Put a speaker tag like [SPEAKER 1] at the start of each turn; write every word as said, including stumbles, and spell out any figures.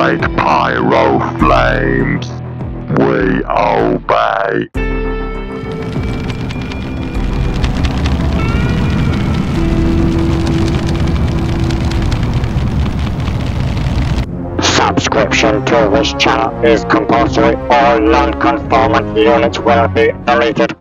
[SPEAKER 1] great pyroflames. We obey.
[SPEAKER 2] Subscription to this channel is compulsory. All non-conformant units will be deleted.